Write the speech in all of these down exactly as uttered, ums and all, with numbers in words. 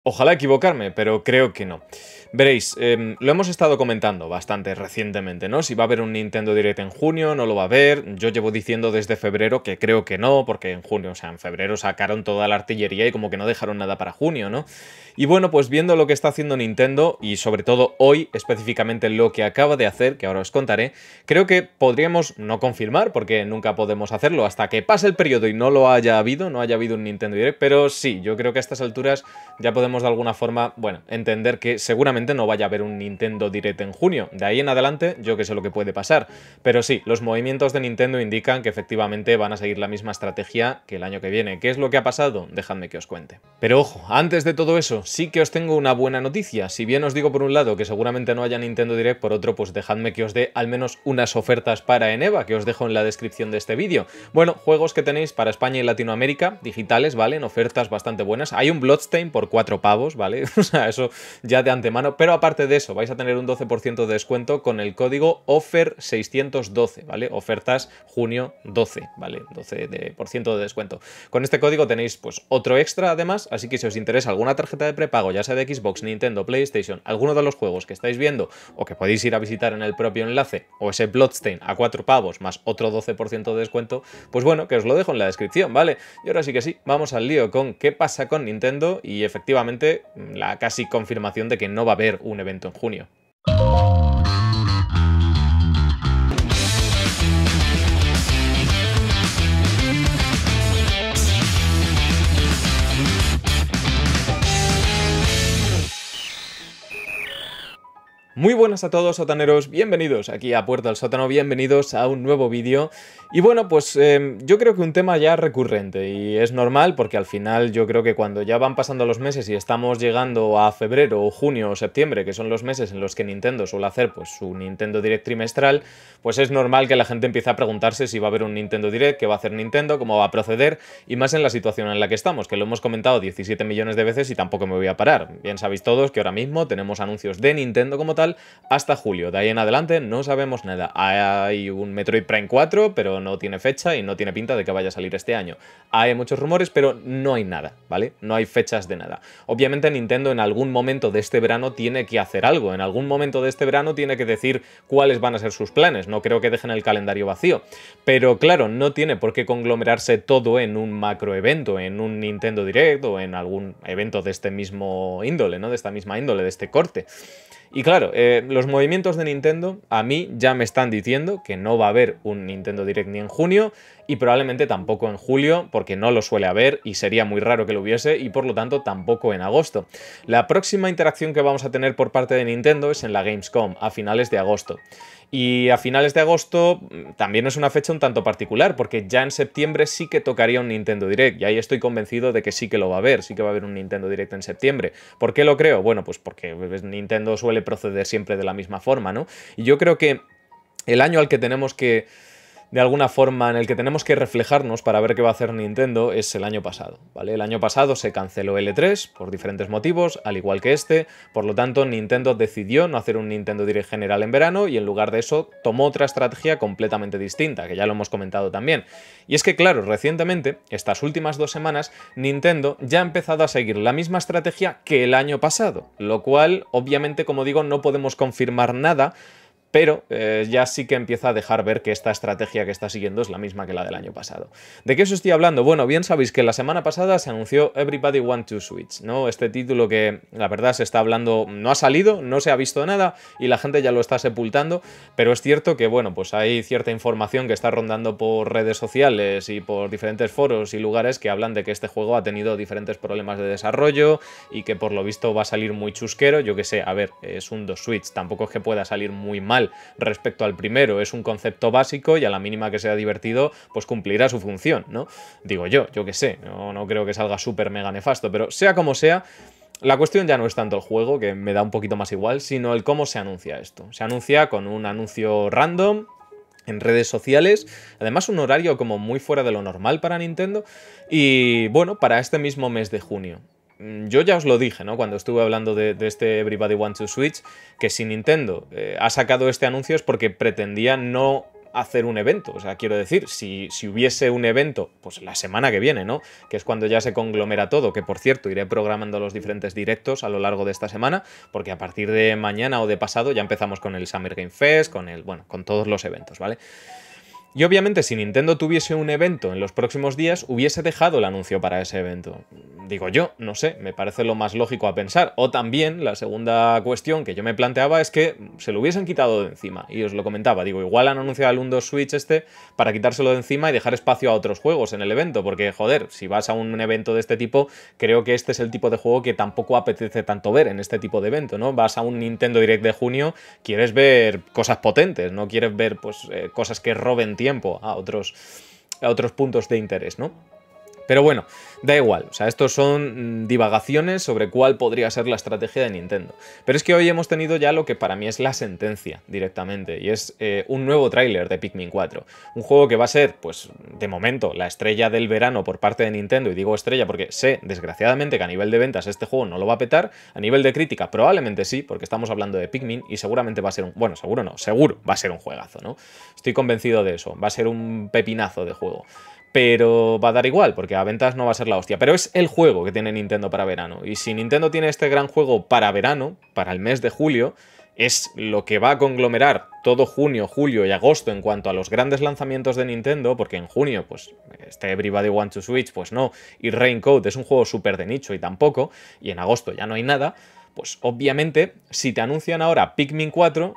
Ojalá equivocarme, pero creo que no. Veréis, eh, lo hemos estado comentando bastante recientemente, ¿no? Si va a haber un Nintendo Direct en junio, no lo va a haber. Yo llevo diciendo desde febrero que creo que no, porque en junio, o sea, en febrero sacaron toda la artillería y como que no dejaron nada para junio, ¿no? Y bueno, pues viendo lo que está haciendo Nintendo, y sobre todo hoy, específicamente lo que acaba de hacer, que ahora os contaré, creo que podríamos no confirmar, porque nunca podemos hacerlo hasta que pase el periodo y no lo haya habido, no haya habido un Nintendo Direct, pero sí, yo creo que a estas alturas ya podemos de alguna forma, bueno, entender que seguramente no vaya a haber un Nintendo Direct en junio. De ahí en adelante, yo que sé lo que puede pasar. Pero sí, los movimientos de Nintendo indican que efectivamente van a seguir la misma estrategia que el año que viene. ¿Qué es lo que ha pasado? Dejadme que os cuente. Pero ojo, antes de todo eso, sí que os tengo una buena noticia. Si bien os digo por un lado que seguramente no haya Nintendo Direct, por otro, pues dejadme que os dé al menos unas ofertas para Eneba, que os dejo en la descripción de este vídeo. Bueno, juegos que tenéis para España y Latinoamérica, digitales, ¿vale? En ofertas bastante buenas. Hay un Bloodstain por cuatro pavos, ¿vale? O sea, eso ya de antemano. Pero aparte de eso, vais a tener un doce por ciento de descuento con el código offer seiscientos doce, ¿vale? Ofertas junio doce, ¿vale? doce por ciento de descuento. Con este código tenéis pues otro extra además, así que si os interesa alguna tarjeta de prepago, ya sea de Xbox, Nintendo, PlayStation, alguno de los juegos que estáis viendo o que podéis ir a visitar en el propio enlace, o ese Bloodstain a cuatro pavos más otro doce por ciento de descuento, pues bueno, que os lo dejo en la descripción, ¿vale? Y ahora sí que sí, vamos al lío con qué pasa con Nintendo y efectivamente la casi confirmación de que no va a haber un evento en junio. Muy buenas a todos, sotaneros, bienvenidos aquí a Puerta del Sótano, bienvenidos a un nuevo vídeo. Y bueno, pues eh, yo creo que un tema ya recurrente y es normal porque al final yo creo que cuando ya van pasando los meses y estamos llegando a febrero o junio o septiembre, que son los meses en los que Nintendo suele hacer pues su Nintendo Direct trimestral, pues es normal que la gente empiece a preguntarse si va a haber un Nintendo Direct, qué va a hacer Nintendo, cómo va a proceder, y más en la situación en la que estamos, que lo hemos comentado diecisiete millones de veces y tampoco me voy a parar. Bien sabéis todos que ahora mismo tenemos anuncios de Nintendo como tal hasta julio. De ahí en adelante no sabemos nada. Hay un Metroid Prime cuatro, pero no tiene fecha y no tiene pinta de que vaya a salir este año. Hay muchos rumores, pero no hay nada, ¿vale? No hay fechas de nada. Obviamente Nintendo en algún momento de este verano tiene que hacer algo. En algún momento de este verano tiene que decir cuáles van a ser sus planes. No creo que dejen el calendario vacío. Pero claro, no tiene por qué conglomerarse todo en un macro evento, en un Nintendo Direct o en algún evento de este mismo índole, ¿no? De esta misma índole, de este corte. Y claro, eh, los movimientos de Nintendo a mí ya me están diciendo que no va a haber un Nintendo Direct ni en junio y probablemente tampoco en julio porque no lo suele haber y sería muy raro que lo hubiese y por lo tanto tampoco en agosto. La próxima interacción que vamos a tener por parte de Nintendo es en la Gamescom a finales de agosto. Y a finales de agosto también es una fecha un tanto particular, porque ya en septiembre sí que tocaría un Nintendo Direct, y ahí estoy convencido de que sí que lo va a haber, sí que va a haber un Nintendo Direct en septiembre. ¿Por qué lo creo? Bueno, pues porque Nintendo suele proceder siempre de la misma forma, ¿no? Y yo creo que el año al que tenemos que de alguna forma en el que tenemos que reflejarnos para ver qué va a hacer Nintendo es el año pasado, ¿vale? El año pasado se canceló el E tres por diferentes motivos, al igual que este, por lo tanto Nintendo decidió no hacer un Nintendo Direct general en verano y en lugar de eso tomó otra estrategia completamente distinta, que ya lo hemos comentado también. Y es que claro, recientemente, estas últimas dos semanas, Nintendo ya ha empezado a seguir la misma estrategia que el año pasado, lo cual obviamente, como digo, no podemos confirmar nada, pero eh, ya sí que empieza a dejar ver que esta estrategia que está siguiendo es la misma que la del año pasado. ¿De qué os estoy hablando? Bueno, bien sabéis que la semana pasada se anunció Everybody Want to Switch, ¿no? Este título que la verdad se está hablando, no ha salido, no se ha visto nada y la gente ya lo está sepultando, pero es cierto que, bueno, pues hay cierta información que está rondando por redes sociales y por diferentes foros y lugares que hablan de que este juego ha tenido diferentes problemas de desarrollo y que por lo visto va a salir muy chusquero. Yo que sé, a ver, es un dos Switch, tampoco es que pueda salir muy mal respecto al primero, es un concepto básico y a la mínima que sea divertido pues cumplirá su función, ¿no? Digo yo, yo que sé, no, no creo que salga súper mega nefasto, pero sea como sea, la cuestión ya no es tanto el juego, que me da un poquito más igual, sino el cómo se anuncia esto. Se anuncia con un anuncio random en redes sociales, además un horario como muy fuera de lo normal para Nintendo y bueno, para este mismo mes de junio. Yo ya os lo dije, ¿no? Cuando estuve hablando de, de este Everybody Want to Switch, que si Nintendo eh, ha sacado este anuncio es porque pretendía no hacer un evento. O sea, quiero decir, si, si hubiese un evento, pues la semana que viene, ¿no? Que es cuando ya se conglomera todo, que por cierto, iré programando los diferentes directos a lo largo de esta semana, porque a partir de mañana o de pasado ya empezamos con el Summer Game Fest, con el, bueno, con todos los eventos, ¿vale? Y obviamente si Nintendo tuviese un evento en los próximos días, hubiese dejado el anuncio para ese evento. Digo yo, no sé, me parece lo más lógico a pensar. O también, la segunda cuestión que yo me planteaba es que se lo hubiesen quitado de encima. Y os lo comentaba, digo, igual han anunciado el uno dos Switch este para quitárselo de encima y dejar espacio a otros juegos en el evento. Porque, joder, si vas a un evento de este tipo, creo que este es el tipo de juego que tampoco apetece tanto ver en este tipo de evento, ¿no? Vas a un Nintendo Direct de junio, quieres ver cosas potentes, no quieres ver, pues, eh, cosas que roben tiempo a otros, a otros puntos de interés, ¿no? Pero bueno, da igual, o sea, estos son divagaciones sobre cuál podría ser la estrategia de Nintendo. Pero es que hoy hemos tenido ya lo que para mí es la sentencia directamente, y es eh, un nuevo tráiler de Pikmin cuatro. Un juego que va a ser, pues, de momento, la estrella del verano por parte de Nintendo, y digo estrella porque sé, desgraciadamente, que a nivel de ventas este juego no lo va a petar, a nivel de crítica probablemente sí, porque estamos hablando de Pikmin, y seguramente va a ser un... bueno, seguro no, seguro va a ser un juegazo, ¿no? Estoy convencido de eso, va a ser un pepinazo de juego. Pero va a dar igual, porque a ventas no va a ser la hostia. Pero es el juego que tiene Nintendo para verano. Y si Nintendo tiene este gran juego para verano, para el mes de julio, es lo que va a conglomerar todo junio, julio y agosto en cuanto a los grandes lanzamientos de Nintendo, porque en junio, pues, este Everybody Want to Switch, pues no, y Raincoat es un juego súper de nicho y tampoco, y en agosto ya no hay nada, pues obviamente, si te anuncian ahora Pikmin cuatro...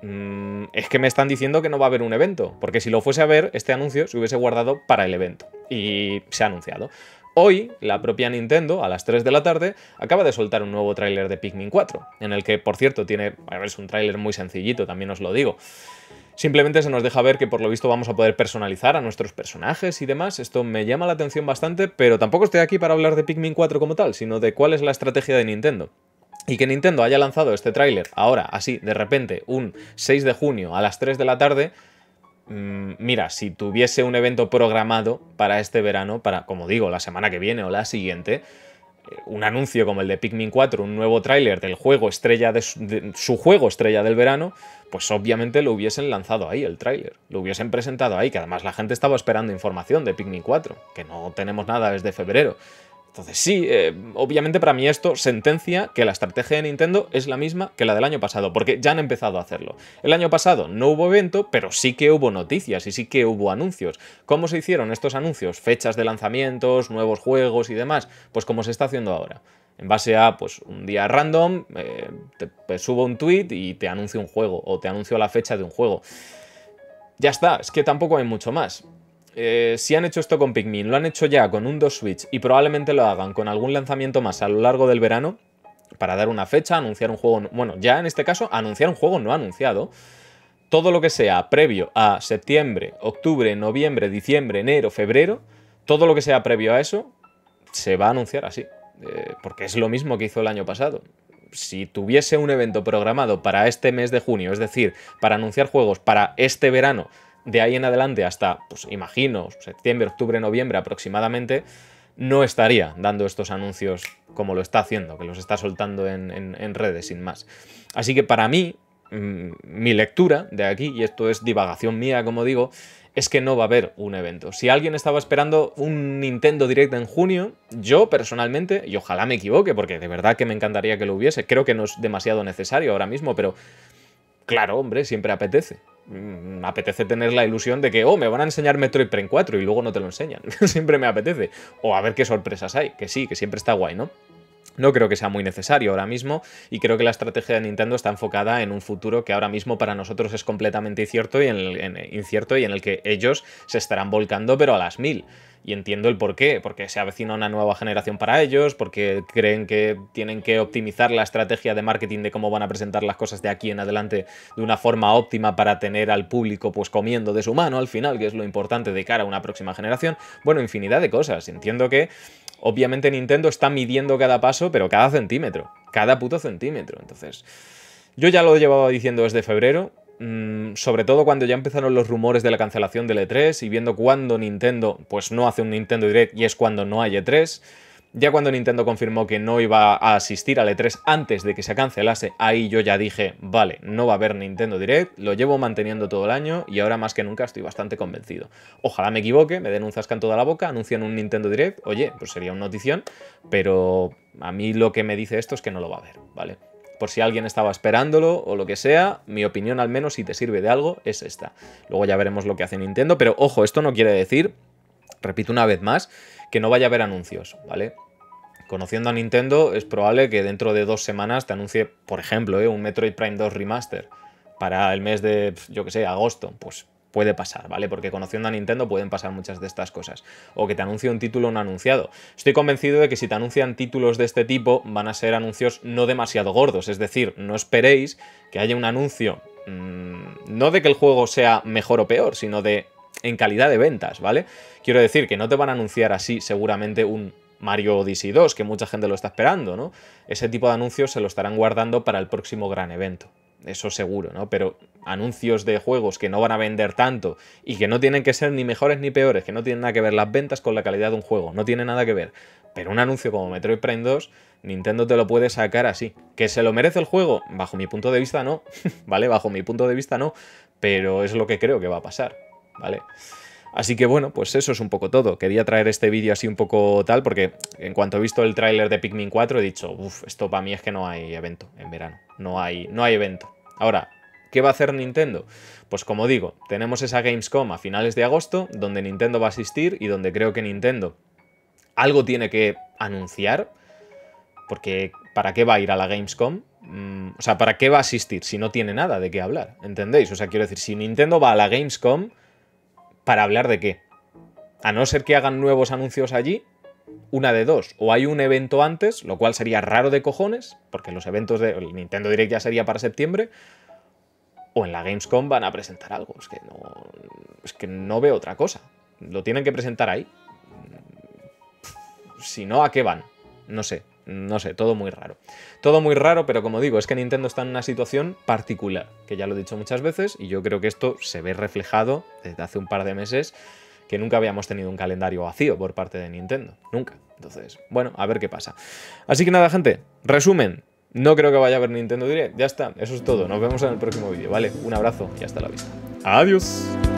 es que me están diciendo que no va a haber un evento, porque si lo fuese a ver, este anuncio se hubiese guardado para el evento, y se ha anunciado. Hoy, la propia Nintendo, a las tres de la tarde, acaba de soltar un nuevo tráiler de Pikmin cuatro, en el que, por cierto, tiene... a ver, es un tráiler muy sencillito, también os lo digo. Simplemente se nos deja ver que por lo visto vamos a poder personalizar a nuestros personajes y demás. Esto me llama la atención bastante, pero tampoco estoy aquí para hablar de Pikmin cuatro como tal, sino de cuál es la estrategia de Nintendo. Y que Nintendo haya lanzado este tráiler ahora, así, de repente, un seis de junio a las tres de la tarde, mmm, mira, si tuviese un evento programado para este verano, para, como digo, la semana que viene o la siguiente, eh, un anuncio como el de Pikmin cuatro, un nuevo tráiler del juego estrella de su, de su juego estrella del verano, pues obviamente lo hubiesen lanzado ahí, el tráiler, lo hubiesen presentado ahí, que además la gente estaba esperando información de Pikmin cuatro, que no tenemos nada desde febrero. Entonces sí, eh, obviamente para mí esto sentencia que la estrategia de Nintendo es la misma que la del año pasado, porque ya han empezado a hacerlo. El año pasado no hubo evento, pero sí que hubo noticias y sí que hubo anuncios. ¿Cómo se hicieron estos anuncios? Fechas de lanzamientos, nuevos juegos y demás, pues como se está haciendo ahora. En base a, pues, un día random, eh, te, te subo un tweet y te anuncio un juego, o te anuncio la fecha de un juego. Ya está, es que tampoco hay mucho más. Eh, si han hecho esto con Pikmin, lo han hecho ya con un dos Switch y probablemente lo hagan con algún lanzamiento más a lo largo del verano para dar una fecha, anunciar un juego... bueno, ya en este caso, anunciar un juego no anunciado. Todo lo que sea previo a septiembre, octubre, noviembre, diciembre, enero, febrero, todo lo que sea previo a eso se va a anunciar así. Eh, porque es lo mismo que hizo el año pasado. Si tuviese un evento programado para este mes de junio, es decir, para anunciar juegos para este verano, de ahí en adelante hasta, pues imagino, septiembre, octubre, noviembre aproximadamente, no estaría dando estos anuncios como lo está haciendo, que los está soltando en, en, en redes sin más. Así que para mí, mmm, mi lectura de aquí, y esto es divagación mía, como digo, es que no va a haber un evento. Si alguien estaba esperando un Nintendo Direct en junio, yo personalmente, y ojalá me equivoque, porque de verdad que me encantaría que lo hubiese, creo que no es demasiado necesario ahora mismo, pero claro, hombre, siempre apetece. Mm, apetece tener la ilusión de que, oh, me van a enseñar Metroid Prime cuatro y luego no te lo enseñan. Siempre me apetece. O a ver qué sorpresas hay, que sí, que siempre está guay, ¿no? No creo que sea muy necesario ahora mismo y creo que la estrategia de Nintendo está enfocada en un futuro que ahora mismo para nosotros es completamente incierto y en el, en, incierto y en el que ellos se estarán volcando pero a las mil. Y entiendo el por qué, porque se avecina una nueva generación para ellos, porque creen que tienen que optimizar la estrategia de marketing de cómo van a presentar las cosas de aquí en adelante de una forma óptima para tener al público pues comiendo de su mano al final, que es lo importante de cara a una próxima generación. Bueno, infinidad de cosas. Entiendo que obviamente Nintendo está midiendo cada paso, pero cada centímetro, cada puto centímetro. Entonces, yo ya lo llevaba diciendo desde febrero, mmm, sobre todo cuando ya empezaron los rumores de la cancelación del E tres y viendo cuándo Nintendo pues no hace un Nintendo Direct y es cuando no hay E tres. Ya cuando Nintendo confirmó que no iba a asistir al E tres antes de que se cancelase, ahí yo ya dije, vale, no va a haber Nintendo Direct, lo llevo manteniendo todo el año y ahora más que nunca estoy bastante convencido. Ojalá me equivoque, me den un zascán toda la boca, anuncian un Nintendo Direct, oye, pues sería una notición, pero a mí lo que me dice esto es que no lo va a haber, ¿vale? Por si alguien estaba esperándolo o lo que sea, mi opinión al menos, si te sirve de algo, es esta. Luego ya veremos lo que hace Nintendo, pero ojo, esto no quiere decir, repito una vez más, que no vaya a haber anuncios, ¿vale? Conociendo a Nintendo, es probable que dentro de dos semanas te anuncie, por ejemplo, ¿eh? un Metroid Prime dos Remaster para el mes de, yo que sé, agosto. Pues puede pasar, ¿vale? Porque conociendo a Nintendo pueden pasar muchas de estas cosas. O que te anuncie un título no anunciado. Estoy convencido de que si te anuncian títulos de este tipo, van a ser anuncios no demasiado gordos. Es decir, no esperéis que haya un anuncio, mmm, no de que el juego sea mejor o peor, sino de en calidad de ventas, ¿vale? Quiero decir que no te van a anunciar así seguramente un Mario Odyssey dos, que mucha gente lo está esperando, ¿no? Ese tipo de anuncios se lo estarán guardando para el próximo gran evento. Eso seguro, ¿no? Pero anuncios de juegos que no van a vender tanto y que no tienen que ser ni mejores ni peores, que no tienen nada que ver las ventas con la calidad de un juego, no tiene nada que ver. Pero un anuncio como Metroid Prime dos, Nintendo te lo puede sacar así. ¿Que se lo merece el juego? Bajo mi punto de vista no, ¿vale? Bajo mi punto de vista no, pero es lo que creo que va a pasar, ¿vale? Así que bueno, pues eso es un poco todo. Quería traer este vídeo así un poco tal, porque en cuanto he visto el tráiler de Pikmin cuatro he dicho, uff, esto para mí es que no hay evento en verano. No hay, no hay evento. Ahora, ¿qué va a hacer Nintendo? Pues como digo, tenemos esa Gamescom a finales de agosto, donde Nintendo va a asistir y donde creo que Nintendo algo tiene que anunciar, porque ¿para qué va a ir a la Gamescom? Mm, o sea, ¿para qué va a asistir si no tiene nada de qué hablar? ¿Entendéis? O sea, quiero decir, si Nintendo va a la Gamescom, ¿para hablar de qué? A no ser que hagan nuevos anuncios allí, una de dos. O hay un evento antes, lo cual sería raro de cojones, porque los eventos de el Nintendo Direct ya sería para septiembre, o en la Gamescom van a presentar algo. Es que no, es que no veo otra cosa. Lo tienen que presentar ahí. Si no, ¿a qué van? No sé. No sé, todo muy raro. Todo muy raro, pero como digo, es que Nintendo está en una situación particular, que ya lo he dicho muchas veces, y yo creo que esto se ve reflejado desde hace un par de meses, que nunca habíamos tenido un calendario vacío por parte de Nintendo. Nunca. Entonces, bueno, a ver qué pasa. Así que nada, gente, resumen. No creo que vaya a haber Nintendo Direct. Ya está, eso es todo. Nos vemos en el próximo vídeo, ¿vale? Un abrazo y hasta la vista. Adiós.